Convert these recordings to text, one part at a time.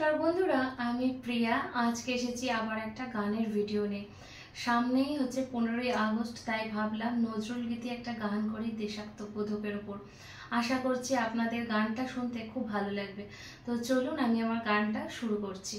নমস্কার বন্ধুরা, আমি প্রিয়া। আজকে এসেছি আবার একটা গানের ভিডিও নিয়ে। সামনেই হচ্ছে 15ই আগস্ট, তাই ভাবলাম নজরুল গীতি একটা গান করি দেশাত্মবোধকের ওপর। আশা করছি আপনাদের গানটা শুনতে খুব ভালো লাগবে। তো চলুন আমি আমার গানটা শুরু করছি।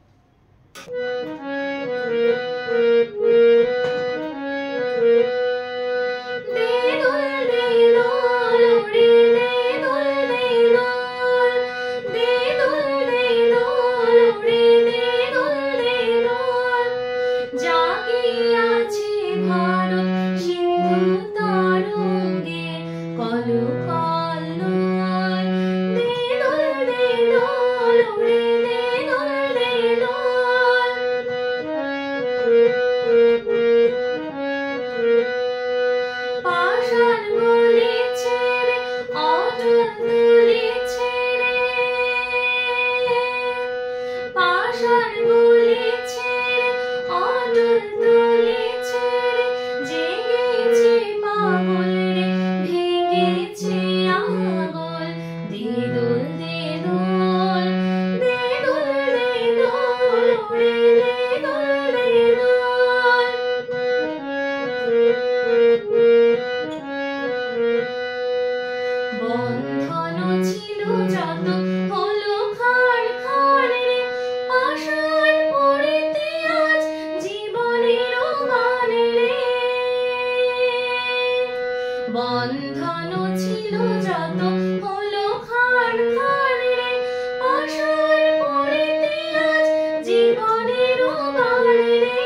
বন্ধন ছিল যত হলো খান খান রে, আশার পড়িতে আজ জীবনের বান রে।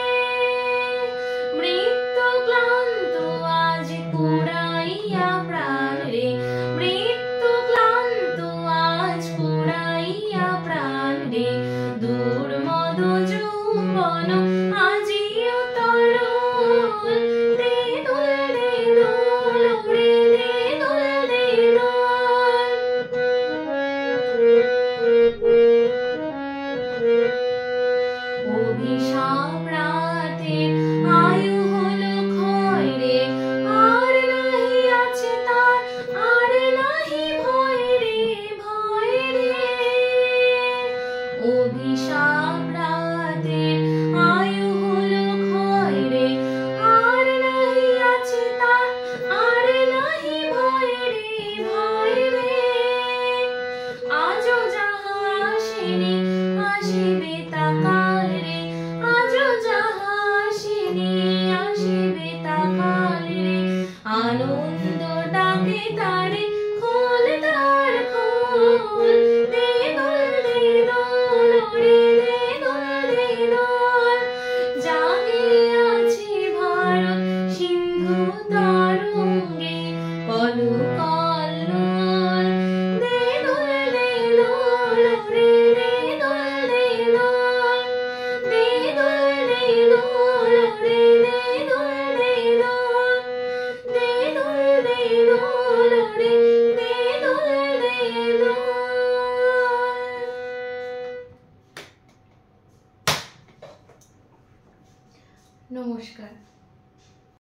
মৃত্যু ক্লান্ত আজ কুড়াইয়া প্রাণ রে, মৃত্যু ক্লান্ত আজ কুড়াইয়া প্রাণ রে। দুর্মদ যৌবন আজিও তরুণ, অভিশাপ রাতে আয়ু হলো ক্ষয় রে, আর নাহি আছে তার, আর নাহি ভয় রে, ভয় রে। অভিশাপ রাতে আয়ু হলো ক্ষয় রে, আর নাহি আছে তার, আর নাহি ভয় রে, ভয় রে। আজও যাহা আসেনি আসিবে তা কাল রে, আজও যাহা আসেনি আসিবে তা কাল রে। আনন্দ ডাকে তারে, খোল তার খোল, দে দোল দে দোল রে, দে দোল দে দোল। জাগে আছে ভারত সিন্ধু তরঙ্গে, কলু কল্লোল, দে দোল দে দোল রে, দে দোল দে দোল, দে দোল দে দোল রে, দে দোল দে দোল, দে দোল দে দোল রে, দে দোল দে দোল। নমস্কার।